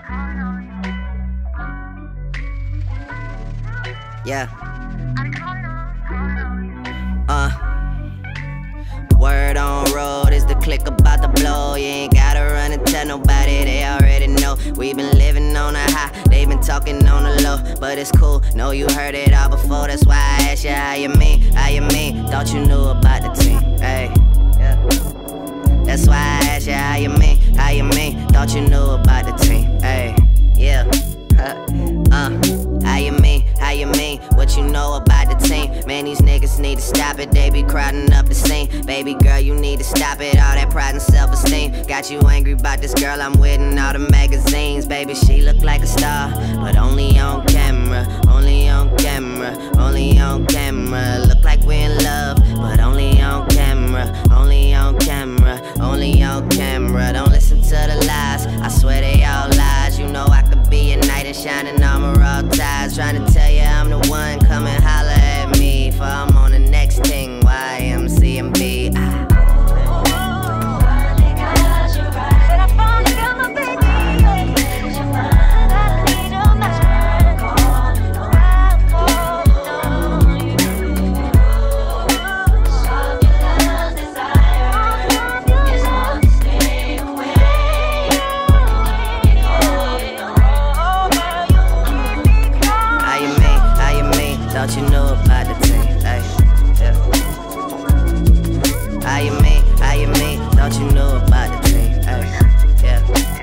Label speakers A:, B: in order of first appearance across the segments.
A: Yeah. Word on road is the click about to blow. You ain't gotta run and tell nobody, they already know. We been living on a high, they been talking on the low. But it's cool, know you heard it all before. That's why I asked you how you mean, how you mean. Thought you knew about the team, hey, yeah. That's why I asked you how you mean, how you mean. Thought you knew about the team, hey, yeah. How you mean, how you mean, what you know about the team? Man, these niggas need to stop it, they be crowding up the scene. Baby girl, you need to stop it, all that pride and self-esteem got you angry about this girl I'm with in all the magazines. Baby, she look like a star, but only on camera, only on camera, only on camera. Look like we in love, but only on camera, only on camera, only on camera. Don't listen to the lies, I swear they all lies. You know I could be a knight in shining armor, all ties. Trying to tell you I'm the one, come and holler at me. For I'm on the next thing, YMCMB. Thought you knew about the team, ay, yeah. How you mean, thought you knew about the team, ay, yeah.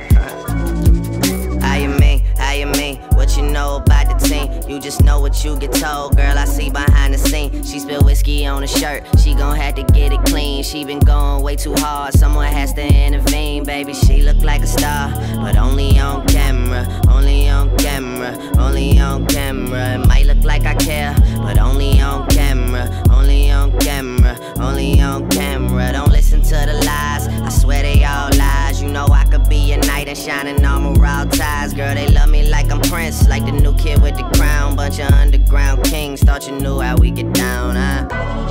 A: How you mean, what you know about the team? You just know what you get told, girl, I see behind the scene. She spilled whiskey on the shirt, she gon' have to get it clean. She been going way too hard, someone has to intervene. Baby, she look like a star, but only on camera, only on camera, only on camera. It might look like I care, but only on camera, only on camera, only on camera. Don't listen to the lies, I swear they all lies. You know I could be a knight in shining armor, all ties. Girl, they love me like I'm Prince, like the new kid with the crown. Bunch of underground kings, thought you knew how we get down, huh?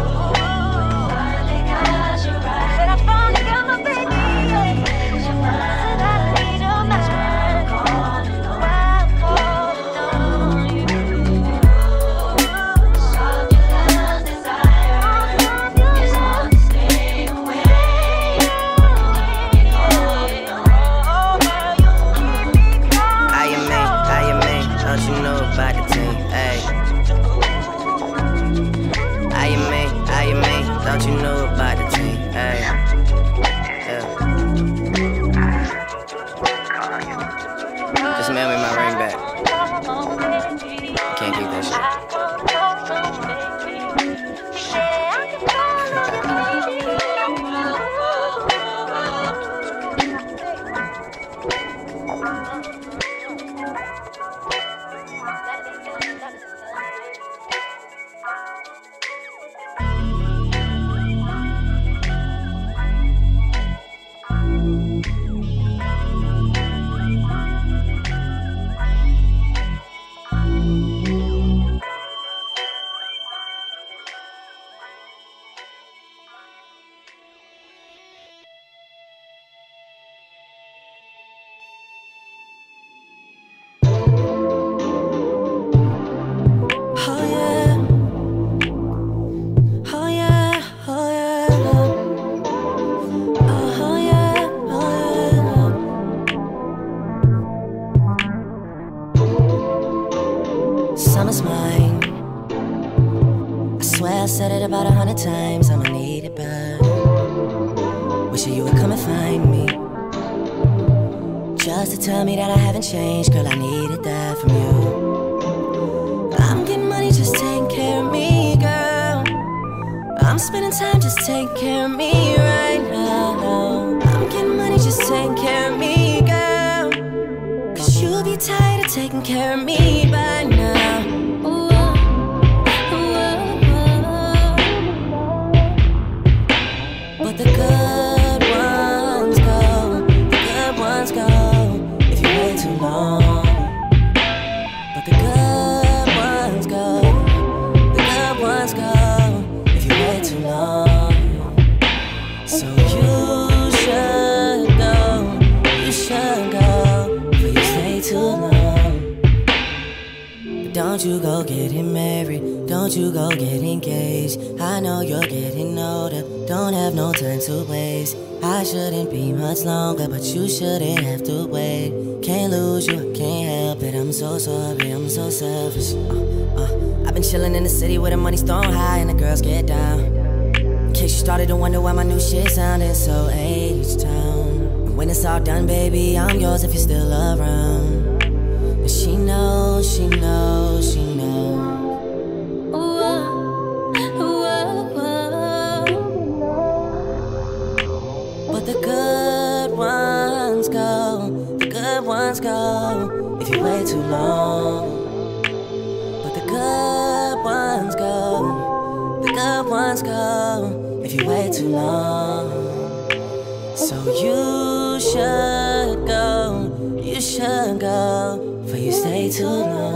A: Thought you knew about the team, hey, yeah. Just mail me my ring back. Can't keep that shit. Summer's mine. I swear I said it about 100 times. I'ma need it back. Wishing you would come and find me, just to tell me that I haven't changed. Girl, I needed that from you. I'm getting money, just taking care of me, girl. I'm spending time just taking care of me right now. I'm getting money, just taking care of me, girl. Cause you'll be tired of taking care of me by now. But the good ones go, the good ones go if you wait too long. But the good ones go, the good ones go if you wait too long. So you should go, before you stay too Don't you go getting married, don't you go get engaged. I know you're getting older, don't have no time to waste. I shouldn't be much longer, but you shouldn't have to wait. Can't lose you, I can't help it, I'm so sorry, I'm so selfish. I've been chilling in the city where the money's thrown high and the girls get down. In case you started to wonder why my new shit sounding so H-Town. And when it's all done, baby, I'm yours if you're still around. And she knows, she knows, she knows. But the good ones go, the good ones go if you wait too long. But the good ones go, the good ones go if you wait too long. So you should go, for you stay too long.